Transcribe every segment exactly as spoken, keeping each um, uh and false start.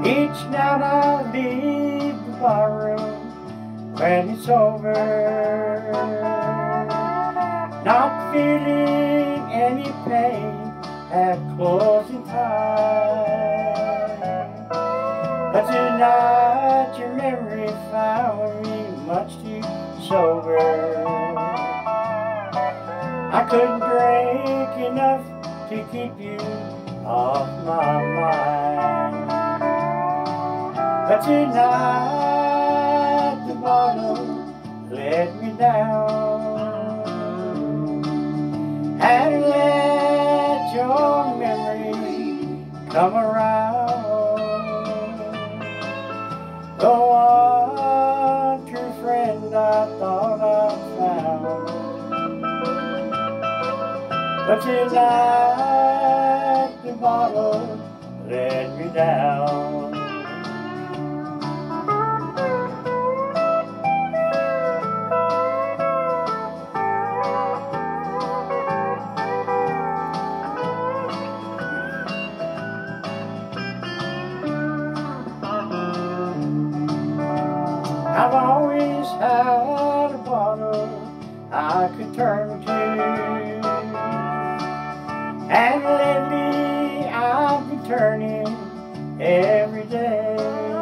Each night I leave the barroom when it's over, not feeling any pain at closing time. But tonight your memory found me much too sober. I couldn't drink enough to keep you off my mind. But tonight the bottle let me down, and let your memory come around. Go on, true friend, I thought I found, but tonight the bottle let me down. I've always had a bottle I could turn to, and lately I've been turning every day.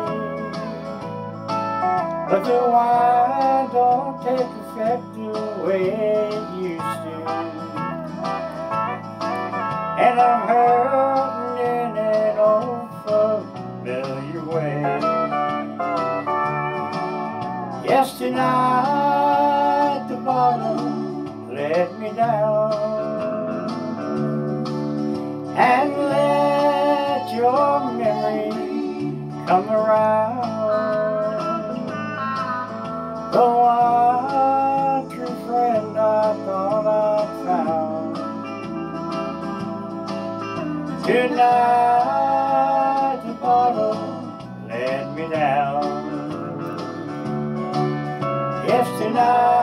But the wine don't take effect the way it used to, and I'm hurting in an old familiar way. Yes, tonight the bottle let me down, and let your memory come around. Go on, true friend, I thought I found, tonight the bottle let me down. Yes, tonight